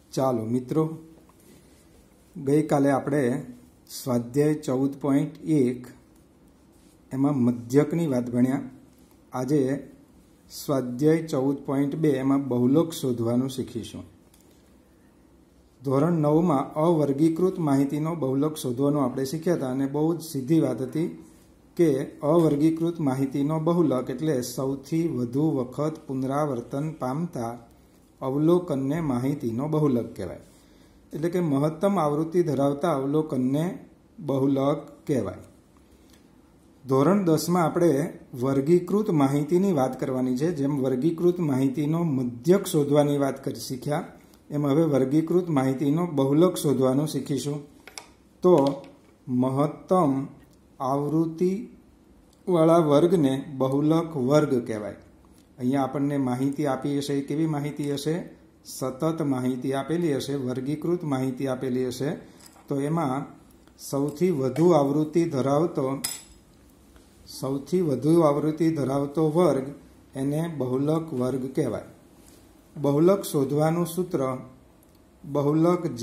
ચાલો મિત્રો, ગઈકાલે આપણે સ્વાધ્યાય 14.1 એમાં મધ્યકની વાત ભણ્યા. આજે સ્વાધ્યાય 14.2 એમાં બહુલક શોધવાનું શીખીશું. ધોરણ 9માં અવર્ગીકૃત માહિતીનો બહુલક શોધવાનું આપણે શીખ્યા હતા અને બહુ જ સીધી વાત હતી કે અવર્ગીકૃત માહિતીનો બહુલક એટલે સૌથી વધુ વખત પુનરાવર્તન પામતા અવલોકનને માહિતીનો બહુલક કહેવાય. એટલે કે મહત્તમ આવૃત્તિ ધરાવતા અવલોકનને બહુલક કહેવાય. ધોરણ 10માં આપણે વર્ગીકૃત માહિતીની વાત કરવાની છે. જેમ વર્ગીકૃત માહિતીનો મધ્યક શોધવાની વાત શીખ્યા એમ હવે વર્ગીકૃત માહિતીનો બહુલક શોધવાનું શીખીશું. તો મહત્તમ આવૃત્તિવાળા વર્ગને બહુલક વર્ગ કહેવાય. અહીંયા આપણને માહિતી આપી હશે. એ કેવી માહિતી હશે? સતત માહિતી આપેલી હશે, વર્ગીકૃત માહિતી આપેલી હશે. તો એમાં સૌથી વધુ આવૃત્તિ ધરાવતો વર્ગ એને બહુલક વર્ગ કહેવાય. બહુલક શોધવાનું સૂત્ર બહુલક Z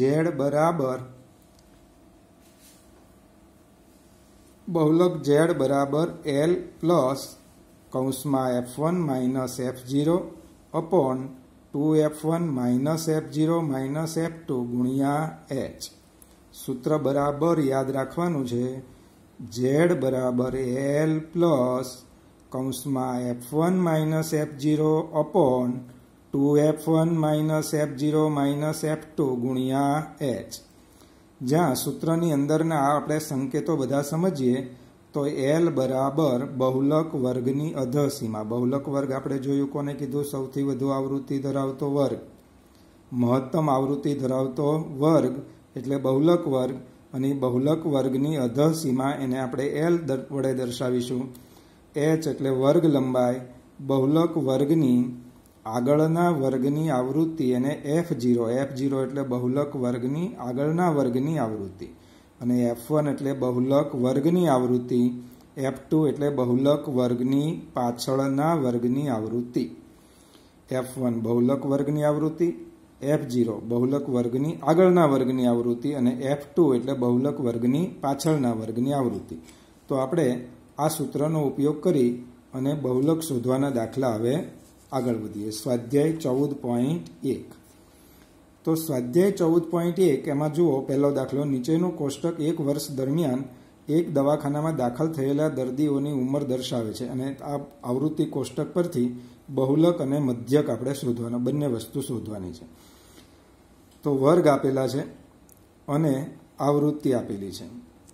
બરાબર L પ્લસ કૌંસમાં F1 minus F0 upon 2F1 minus F0 minus F2 ગુણ્યા H. સૂત્ર બરાબર યાદ રાખવાનું છે. Z બરાબર L પ્લસ કૌંસમાં F1 minus F0 upon 2F1 minus F0 minus F2 ગુણ્યા H. જ્યાં સૂત્રની અંદરના આપણે સંકેતો બધા સમજીએ તો L બરાબર બહુલક વર્ગની અધસીમા. બહુલક વર્ગ આપણે જોયું કોને કીધું? સૌથી વધુ આવૃત્તિ ધરાવતો વર્ગ. મહત્તમ આવૃત્તિ ધરાવતો વર્ગ એટલે બહુલક વર્ગ, અને બહુલક વર્ગની અધસીમા એને આપણે L વડે દર્શાવીશું. H એટલે વર્ગ લંબાઈ. બહુલક વર્ગની આગળના વર્ગની આવૃત્તિ એને F0 એટલે બહુલક વર્ગની આગળના વર્ગની આવૃત્તિ, અને F1 એટલે બહુલક વર્ગની આવૃત્તિ, F2 એટલે બહુલક વર્ગની પાછળના વર્ગની આવૃત્તિ. F1 બહુલક વર્ગની આવૃત્તિ, F0 બહુલક વર્ગની આગળના વર્ગની આવૃત્તિ, અને F2 એટલે બહુલક વર્ગની પાછળના વર્ગની આવૃત્તિ. તો આપણે આ સૂત્રનો ઉપયોગ કરી અને બહુલક શોધવાના દાખલા હવે આગળ વધીએ. સ્વાધ્યાય 14.1. તો સ્વાધ્યાય 14.1 એમાં જુઓ, પહેલો દાખલો. નીચેનું કોષ્ટક 1 વર્ષ દરમિયાન એક દવાખાનામાં દાખલ થયેલા દર્દીઓની ઉંમર દર્શાવે છે. અને આ આવૃત્તિ કોષ્ટક પરથી બહુલક અને મધ્યક આપણે શોધવાના, બંને વસ્તુ શોધવાની છે. તો વર્ગ આપેલા છે અને આવૃત્તિ આપેલી છે.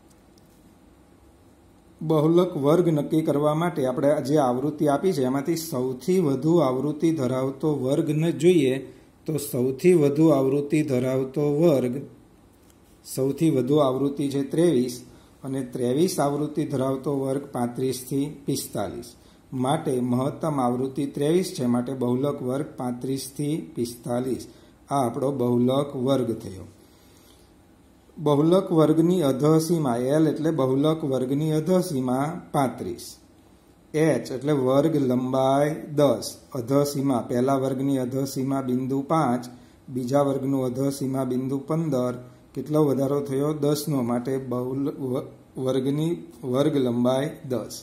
બહુલક વર્ગ નક્કી કરવા માટે આપણે જે આવૃત્તિ આપી છે એમાંથી સૌથી વધુ આવૃત્તિ ધરાવતો વર્ગને જોઈએ. તો સૌથી વધુ આવૃત્તિ ધરાવતો વર્ગ, સૌથી વધુ આવૃત્તિ છે 23, અને 23 આવૃત્તિ ધરાવતો વર્ગ 35 થી 45. માટે મહત્તમ આવૃત્તિ 23 છે, માટે બહુલક વર્ગ 35 થી 45. આ આપણો બહુલક વર્ગ થયો. બહુલક વર્ગની અધસીમા L એટલે બહુલક વર્ગની અધસીમા 35. H એટલે વર્ગ લંબાઈ 10. અધસીમા પહેલા વર્ગની અધસીમા બિંદુ 5, બીજા વર્ગનું અધસીમા બિંદુ 15. કેટલો વધારો થયો? 10નો, માટે વર્ગની વર્ગ લંબાઈ 10.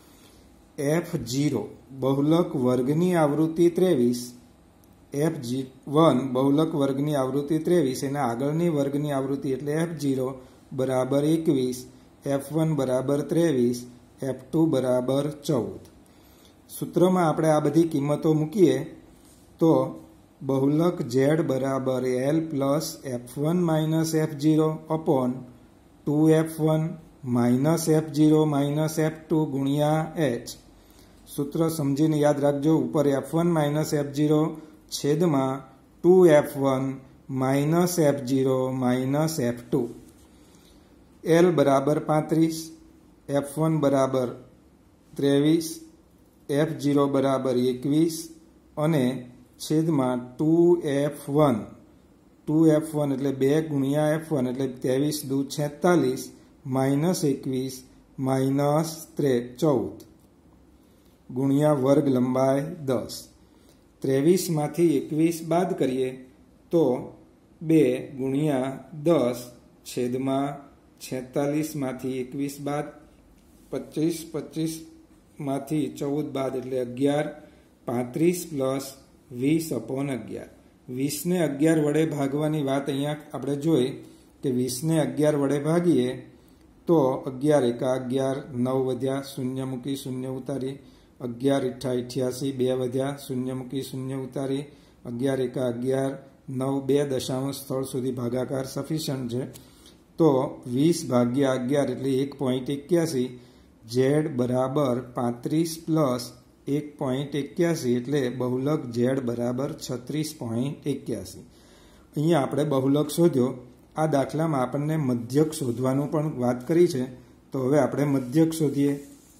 F0 બહુલક વર્ગની આવૃત્તિ 23. F1 બહુલક વર્ગની આવૃત્તિ 23, એના આગળની વર્ગની આવૃત્તિ એટલે F0 બરાબર 21, F1 બરાબર 23, F2 બરાબર 14. સૂત્રમાં આપણે આ બધી કિંમતો મૂકીએ તો બહુલક Z બરાબર L plus F1 minus F0 upon 2F1 minus F0 minus F2 ગુણ્યા H. સૂત્ર સમજીને યાદ રાખજો. ઉપર F1 માઇનસ F0 છેદમાં 2F1 minus F0 minus F2. L બરાબર 35, F1 બરાબર 23, F0 બરાબર 21, અને છેદમાં 2F1 એટલે 2 ગુણ્યા F1 એટલે 23 દુ 46 માઇનસ 21 માઇનસ 14 ગુણ્યા વર્ગ લંબાઈ 10. 23 માંથી 21 બાદ કરીએ તો 2 ગુણ્યા 10 છેદમાં 46 માંથી 21 બાદ 25 માંથી 14 બાદ એટલે 11 35 પ્લસ 20/11 20 ને 11 વડે ભાગવાની વાત અહીંયા આપણે જોઈ કે 20 ને 11 વડે ભાગીએ તો 11 એકા 11 9 વધ્યા શૂન્ય મૂકી શૂન્ય ઉતારી 11 ઈઠા 88 2 વધ્યા શૂન્ય મૂકી શૂન્ય ઉતારી 11 એકા 11 9 2 દશાંશ સ્થળ સુધી ભાગાકાર સફિશિયન્ટ છે તો 20 ભાગ્યા 11 એટલે 1.81 ઝેડ બરાબર 35 પ્લસ 1.81 એટલે બહુલક ઝેડ બરાબર 36.81 અહીંયા આપણે બહુલક શોધ્યો આ દાખલામાં આપણને મધ્યક શોધવાનું પણ વાત કરી છે તો હવે આપણે મધ્યક શોધીએ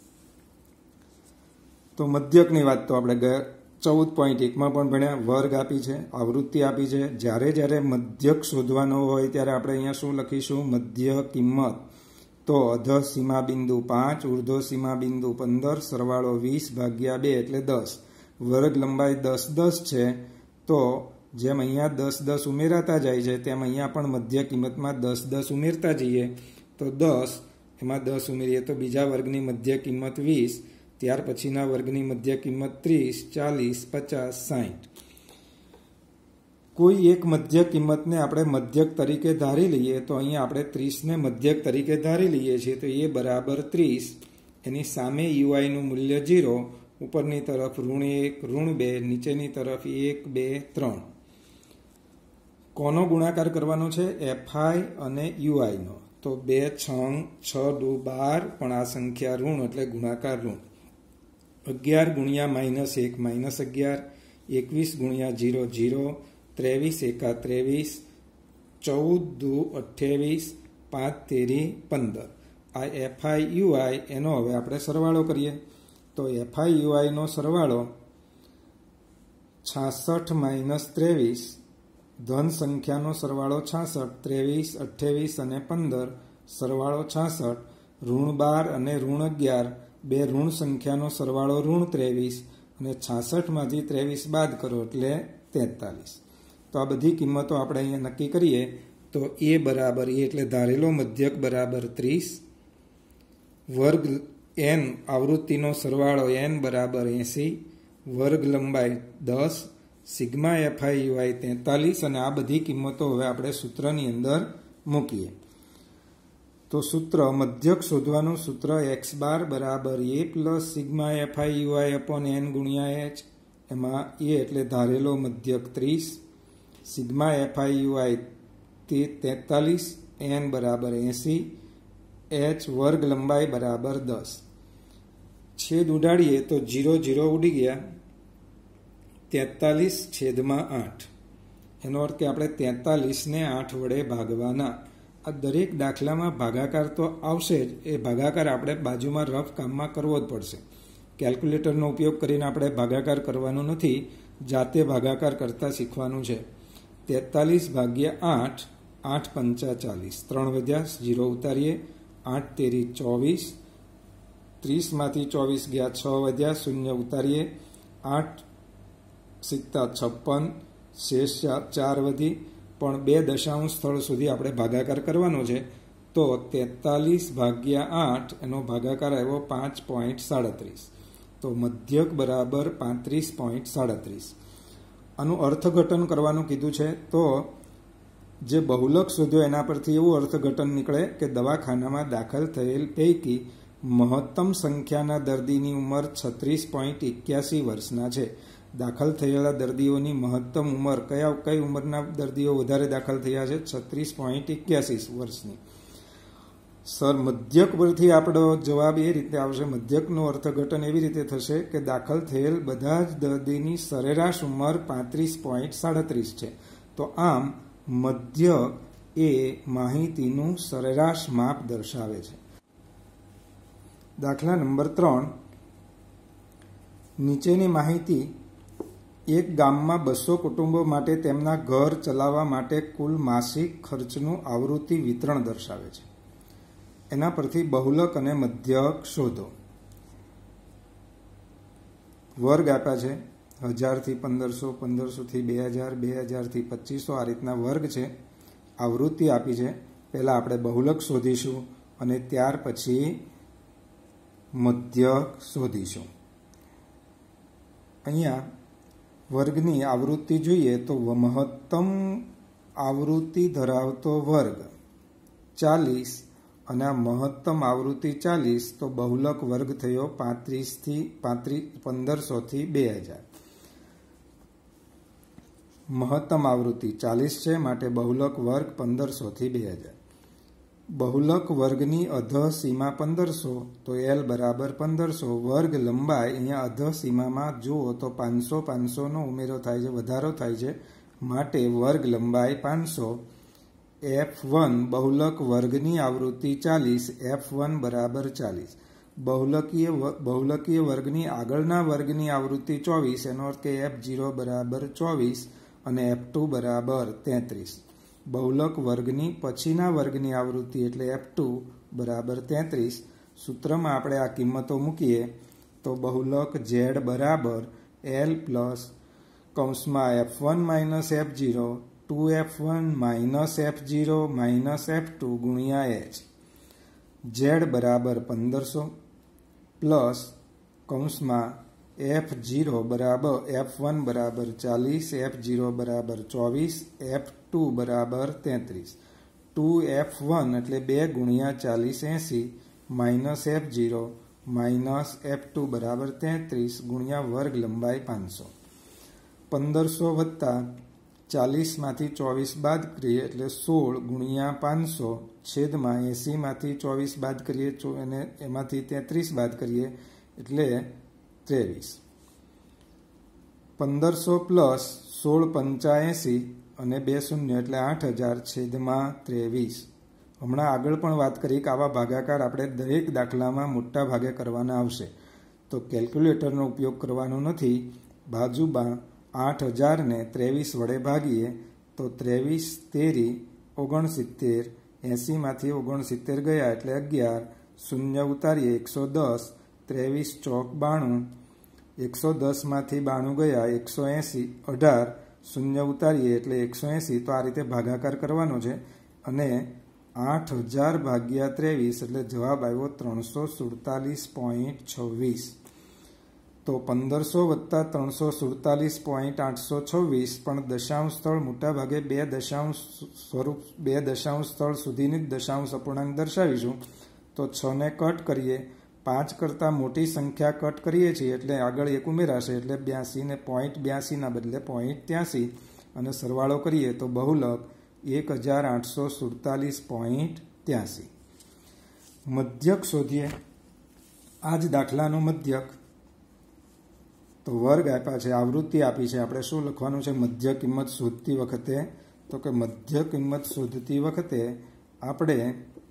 તો મધ્યકની વાત તો આપણે 14.1 માં પણ ભણ્યા વર્ગ આપી છે આવૃત્તિ આપી છે જ્યારે મધ્યક શોધવાનો હોય ત્યારે આપણે અહીંયા શું લખીશું મધ્ય કિંમત તો અધઃ સીમા બિંદુ 5 ઉર્ધ્વ સીમા બિંદુ 15 સરવાળો 20 ભાગ્યા 2 એટલે 10 વર્ગ લંબાઈ 10 છે તો જેમ અહીંયા 10 ઉમેરાતા જાય છે તેમ અહીંયા પણ મધ્ય કિંમતમાં 10 ઉમેરતા જઈએ તો 10 એમાં 10 ઉમેરીએ તો બીજા વર્ગની મધ્ય કિંમત 20 ત્યાર પછીના વર્ગની મધ્ય કિંમત 30 40 50 60 કોઈ એક મધ્ય કિંમતને આપણે મધ્યક તરીકે ધારી લઈએ તો અહીંયા આપણે 30 ને મધ્યક તરીકે ધારી લઈએ છીએ તો એ બરાબર 30 એની સામે યુઆઈનું મૂલ્ય 0 ઉપરની તરફ -1 -2 નીચેની તરફ 1 2 3 કોનો ગુણાકાર કરવાનો છે એફઆઈ અને યુઆઈનો તો 2 6 દુ 12 પણ આ સંખ્યા ઋણ એટલે ગુણાકાર ઋણ 11 ગુણ્યા -1 -11 21 ગુણ્યા 0 0 23 એકા 23 14 દુ 28 5 તેરી 15 આ એફઆઈ યુઆઈ એનો હવે આપણે સરવાળો કરીએ તો એફઆઈ યુઆઈનો સરવાળો 66 -23 ધન સંખ્યાનો સરવાળો 66 23 28 અને 15 સરવાળો 66 ઋણ 12 અને ઋણ 11 બે ઋણ સંખ્યાનો સરવાળો ઋણ 23 અને 66 માંથી 23 બાદ કરો એટલે 43 તો આ બધી કિંમતો આપણે અહીંયા નક્કી કરીએ તો એ બરાબર એ એટલે ધારેલો મધ્યક બરાબર 30 વર્ગ n આવૃત્તિનો સરવાળો n બરાબર 80 વર્ગ લંબાઈ 10 સિગ્મા એફઆઈ યુઆઈ 43 અને આ બધી કિંમતો હવે આપણે સૂત્રની અંદર મૂકીએ તો સૂત્ર મધ્યક શોધવાનું સૂત્ર x બાર બરાબર a plus sigma F I U I upon n ગુણ્યા h એમાં a એટલે ધારેલો મધ્યક 30 સિગ્મા એફઆઈ યુઆઈ 43 n બરાબર 80 h વર્ગ લંબાઈ બરાબર 10 છેદ ઉડાડીએ તો 0 0 ઉડી ગયા 43/8 એનો અર્થ કે આપણે 43 ને 8 વડે ભાગવાના આ દરેક દાખલામાં ભાગાકાર તો આવશે જ એ ભાગાકાર આપણે બાજુમાં રફ કામમાં કરવો જ પડશે કેલ્ક્યુલેટરનો ઉપયોગ કરીને આપણે ભાગાકાર કરવાનો નથી જાતે ભાગાકાર કરતા શીખવાનું છે 43/8 8 પંચા 40 3 વધ્યા 0 ઉતારીએ 8 તેરી 24 30 માંથી 24 ગયા 6 વધ્યા 0 ઉતારીએ 8 સિત્તા 56 શેષ 4 વધી પણ 2 દશાંશ સ્થળ સુધી આપણે ભાગાકાર કરવાનો છે તો 43/8 એનો ભાગાકાર આવ્યો 5.37 તો મધ્યક બરાબર 35.37 આનું અર્થઘટન કરવાનું કીધું છે તો જે બહુલક શોધ્યો એના પરથી એવું અર્થઘટન નીકળે કે દવાખાનામાં દાખલ થયેલ પૈકી મહત્તમ સંખ્યાના દર્દીની ઉંમર 36.81 વર્ષના છે દાખલ થયેલા દર્દીઓની મહત્તમ ઉંમર કઈ ઉંમરના દર્દીઓ વધારે દાખલ થયા છે 36.81 વર્ષની સર મધ્યક પરથી આપણો જવાબ એ રીતે આવશે મધ્યકનું અર્થઘટન એવી રીતે થશે કે દાખલ થયેલ બધા જ દર્દીની સરેરાશ ઉંમર 35.37 છે તો આમ મધ્યક એ માહિતીનું સરેરાશ માપ દર્શાવે છે દાખલા નંબર 3 નીચેની માહિતી એક ગામમાં 200 કુટુંબો માટે તેમના ઘર ચલાવવા માટે કુલ માસિક ખર્ચનું આવૃત્તિ વિતરણ દર્શાવે છે એના પરથી બહુલક અને મધ્યક શોધો વર્ગ આપ્યા છે 1000થી 1500, 1500થી 2000, 2000થી 2500 આ રીતના વર્ગ છે, આવૃત્તિ આપી છે. પહેલાં આપણે બહુલક શોધીશું અને ત્યાર પછી મધ્યક શોધીશું. અહીંયા વર્ગની આવૃત્તિ જોઈએ તો મહત્તમ આવૃત્તિ ધરાવતો વર્ગ 40 અને આ મહત્તમ આવૃત્તિ 40, તો બહુલક વર્ગ થયો 1500થી 2000. મહત્તમ આવૃત્તિ 40 છે, માટે બહુલક વર્ગ 1500થી 2000. બહુલક વર્ગની અધઃ સીમા 1500, તો L બરાબર 1500. વર્ગ લંબાઈ અહીંયા અધઃ સીમામાં જુઓ તો 500 500નો ઉમેરો થાય છે, વધારો થાય છે, માટે વર્ગ લંબાઈ 500. F1 બહુલક વર્ગની આવૃત્તિ 40, F1 બરાબર 40. બહુલકીય વર્ગની આગળના વર્ગની આવૃત્તિ 24, એનો અર્થ કે F0 બરાબર 24 અને F2 બરાબર 33. બહુલક વર્ગની પછીના વર્ગની આવૃત્તિ એટલે F2 બરાબર 33. સૂત્રમાં આપણે આ કિંમતો મૂકીએ તો બહુલક Z બરાબર L પ્લસ કૌંસમાં F1 minus F0 2F1 minus F0 minus F2 ગુણ્યા H. Z બરાબર 1500 પ્લસ કૌંસમાં F0 બરાબર F1 બરાબર 40, F0 બરાબર 24, F2 બરાબર 33. 2F1 એટલે 2 ગુણ્યા 40 80 માઇનસ F0 માઇનસ F2 બરાબર 33 ગુણ્યા વર્ગ લંબાઈ 500. 1500 વત્તા 40માંથી 24 બાદ કરીએ એટલે 16 ગુણ્યા 500 છેદમાં 80માંથી 24 બાદ કરીએ અને એમાંથી 33 બાદ કરીએ એટલે 23. 1500 પ્લસ 16 85 અને 2 શૂન્ય એટલે 8000 છેદમાં 23. હમણાં આગળ પણ વાત કરી કે આવા ભાગાકાર આપણે દરેક દાખલામાં મોટા ભાગે કરવાના આવશે, તો કેલ્ક્યુલેટરનો ઉપયોગ કરવાનો નથી. બાજુમાં 8000ને 23 વડે ભાગીએ તો 23 તેરી 69, 80માંથી 69 ગયા એટલે 11, શૂન્ય ઉતારીએ 110, 23 ચોક 92, 110માંથી 92 ગયા 180, 18, શૂન્ય ઉતારીએ એટલે 180. તો આ રીતે ભાગાકાર કરવાનો છે અને 8000 ભાગ્યા 23 એટલે જવાબ આવ્યો 347.26. તો 1500 વત્તા 347.826, પણ દશાંશ સ્થળ મોટાભાગે બે દશાંશ સ્થળ સુધીની જ દશાંશ અપૂર્ણાંક દર્શાવીશું. તો 6 ને કટ કરીએ, 5 કરતાં મોટી સંખ્યા કટ કરીએ છીએ એટલે આગળ એક ઉમેરાશે એટલે 82 ને 0.82ના બદલે 0.83 અને સરવાળો કરીએ તો બહુલક 1847.83. મધ્યક શોધીએ. આ જ દાખલાનો મધ્યક. તો વર્ગ આપ્યા છે, આવૃત્તિ આપી છે, આપણે શું લખવાનું છે મધ્ય કિંમત શોધતી વખતે? તો કે મધ્ય કિંમત શોધતી વખતે આપણે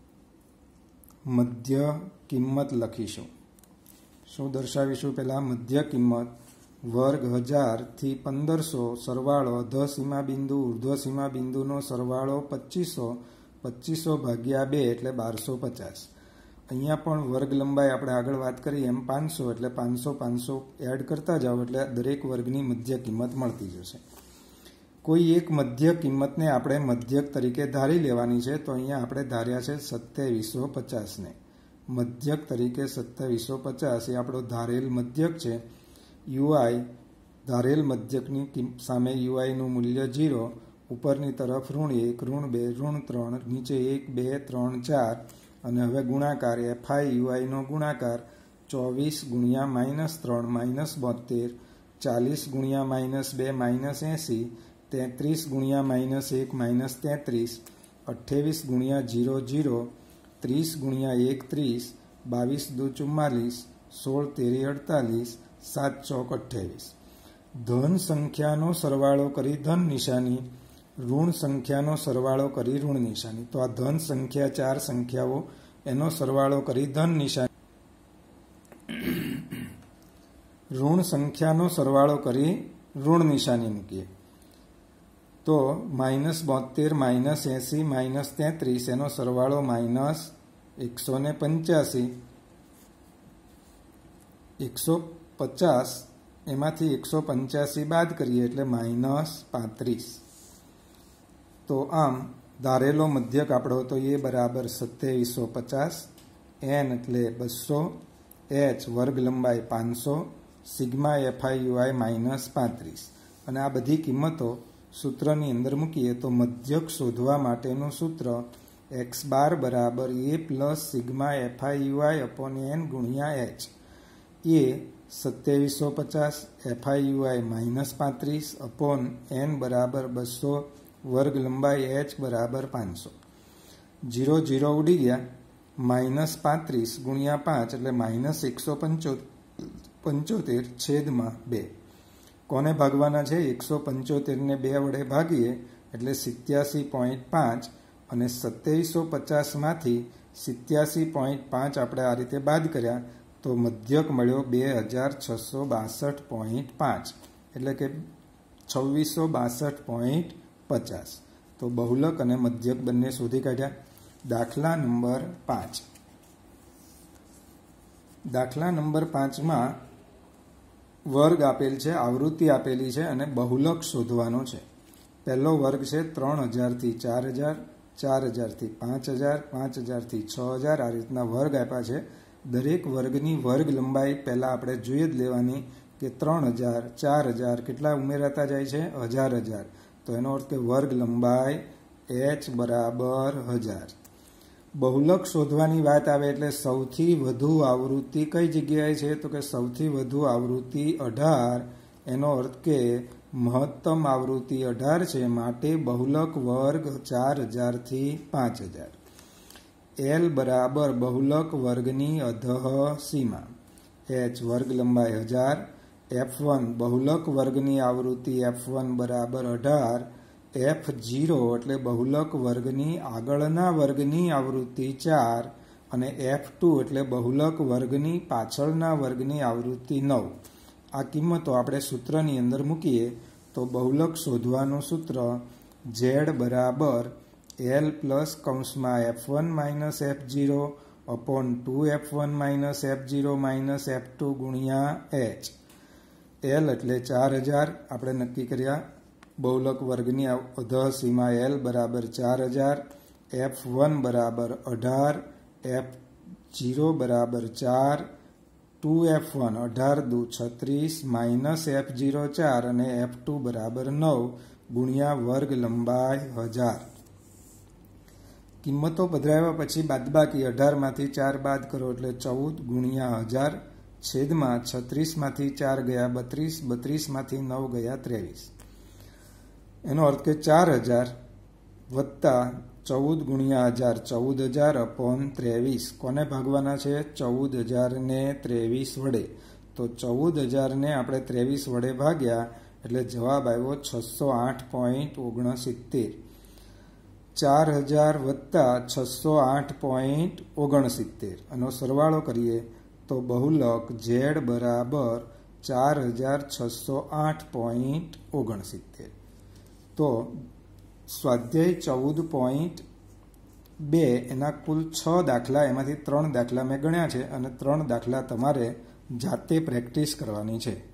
મધ્ય કિંમત લખીશું. શું દર્શાવીશું? પહેલાં મધ્ય કિંમત વર્ગ 1000થી 1500 સરવાળો અધઃ સીમા બિંદુ ઉર્ધ્વ સીમા બિંદુનો સરવાળો 2500, 2500 ભાગ્યા 2 એટલે 1250. અહીંયા પણ વર્ગ લંબાઈ આપણે આગળ વાત કરી એમ 500 એટલે 500 500 એડ કરતા જાઓ એટલે દરેક વર્ગની મધ્ય કિંમત મળતી જશે. કોઈ એક મધ્ય કિંમતને આપણે મધ્યક તરીકે ધારી લેવાની છે, તો અહીંયા આપણે ધાર્યા છે 2750ને મધ્યક તરીકે. 2750 એ આપણો ધારેલ મધ્યક છે. યુઆઈ ધારેલ મધ્યકની સામે યુઆઈનું મૂલ્ય 0, ઉપરની તરફ ઋણ 1, ઋણ 2, ઋણ 3, નીચે 1 2 3 4 અને હવે ગુણાકાર FI યુઆઈનો ગુણાકાર 24 ગુણ્યા -3 -72, 40 ગુણ્યા -2 -80, 33 ગુણ્યા -1 -33, 28 ગુણ્યા 0 0, 30 ગુણ્યા 1 30, 22 દુ 44, 16 તેરી 48, 7 ચોક 28. ધન સંખ્યાનો સરવાળો કરી ધન નિશાની, ઋણ સંખ્યાનો સરવાળો કરી ઋણ નિશાની. તો આ ધન સંખ્યા 4 સંખ્યાઓ એનો સરવાળો કરી ધન નિશાની, ઋણ સંખ્યાનો સરવાળો કરી ઋણ નિશાની મૂકીએ તો -72 -80 -33 એનો સરવાળો -185, 150 એમાંથી 185 બાદ કરીએ એટલે -35. તો આમ ધારેલો મધ્યક આપણો તો એ બરાબર 2750, n એટલે 200, h વર્ગ લંબાઈ 500, સિગ્મા FIUI -35. અને આ બધી કિંમતો સૂત્રની અંદર મૂકીએ તો મધ્યક શોધવા માટેનું સૂત્ર x બાર બરાબર a plus sigma FIUI upon n ગુણ્યા h. એ 2750, FIUI -35 અપોન n બરાબર 200, વર્ગ લંબાઈ h બરાબર 500. 0 0 ઉડી ગયા. -35 ગુણ્યા 5 એટલે -175 છેદમાં 2. કોને ભાગવાના છે? 175 ને 2 વડે ભાગીએ એટલે 87.5 અને 2750 માંથી 87.5 આપણે આ રીતે બાદ કર્યા તો મધ્યક મળ્યો 2662.5 એટલે કે 2662.50. તો બહુલક અને મધ્યક બંને શોધી કાઢ્યા. દાખલા નંબર 5. દાખલા નંબર 5માં વર્ગ આપેલ છે, આવૃત્તિ આપેલી છે અને બહુલક શોધવાનો છે. પહેલો વર્ગ છે 3000 થી 4000, 4000 થી 5000, 5000 થી 6000. આ રીતના વર્ગ આપ્યા છે. દરેક વર્ગની વર્ગ લંબાઈ પહેલાં આપણે જોઈએ જ લેવાની કે 3000, 4000 કેટલા ઉમેરાતા જાય છે? 1000. તો એનો અર્થ કે વર્ગ લંબાઈ h બરાબર 1000. બહુલક શોધવાની વાત આવે એટલે સૌથી વધુ આવૃત્તિ કઈ જગ્યાએ છે? તો કે સૌથી વધુ આવૃત્તિ 18. એનો અર્થ કે મહત્તમ આવૃત્તિ 18 છે, માટે બહુલક વર્ગ 4000 થી 5000. l બરાબર બહુલક વર્ગની અધઃ સીમા. h વર્ગ લંબાઈ 1000. f1 બહુલક વર્ગની આવૃત્તિ f1 બરાબર 18. f0 એટલે બહુલક વર્ગની આગળના વર્ગની આવૃત્તિ 4 અને f2 એટલે બહુલક વર્ગની પાછળના વર્ગની આવૃત્તિ 9. આ કિંમતો આપણે સૂત્રની અંદર મૂકીએ તો બહુલક શોધવાનું સૂત્ર z બરાબર l પ્લસ કૌંસમાં f1 minus f0 upon 2f1 minus f0 minus f2 ગુણ્યા h. l એટલે 4000 આપણે નક્કી કર્યા. બહુલક વર્ગની અધઃ સીમા l બરાબર 4000, f1 બરાબર 18, f0 બરાબર 4, 2f1 18 દુ 36 માઇનસ f0 4 અને f2 બરાબર 9 ગુણ્યા વર્ગ લંબાઈ 1000. કિંમતો પધરાવ્યા પછી બાદબાકી 18 માંથી 4 બાદ કરો એટલે 14 ગુણ્યા 1000 છેદમાં 36 માંથી 4 ગયા 32, 32 માંથી 9 ગયા 23. એનો અર્થ કે 4000 વત્તા 14 ગુણ્યા 1000 14000 અપોન 23. કોને ભાગવાના છે? 14000 ને 23 વડે. તો 14000 ને આપણે 23 વડે ભાગ્યા એટલે જવાબ આવ્યો 608.69. 4000 વત્તા 608.69 આનો સરવાળો કરીએ તો બહુલક z બરાબર 4608.69. તો સ્વાધ્યાય 14.2 એના કુલ 6 દાખલા, એમાંથી 3 દાખલા મેં ગણ્યા છે અને 3 દાખલા તમારે જાતે પ્રેક્ટિસ કરવાની છે.